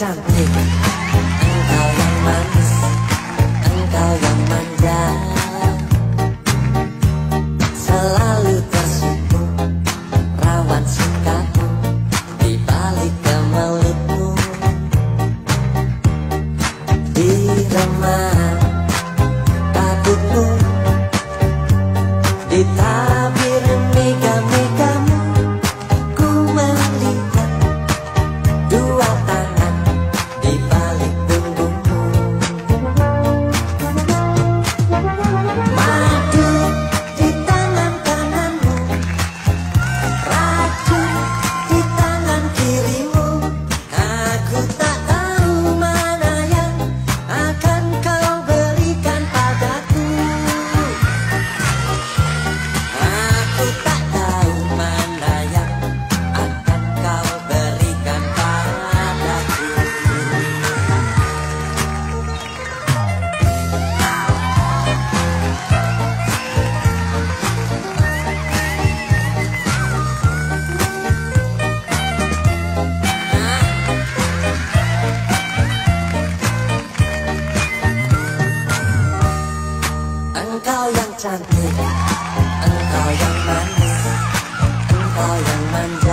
cantik, engkau yang manis, engkau yang manja, selalu tersipu rawan sikapmu di balik kemelutmu, di remah takutmu, di tabir mega-megamu, ku melihat dua tangan di balik punggungmu. Madu di tangan kananmu, racun di tangan kirimu. Aku tak tahu mana yang akan kau berikan padaku. Aku tak tahu mana yang akan kau berikan padaku. Engkau yang cantik, engkau yang manis, engkau yang manja,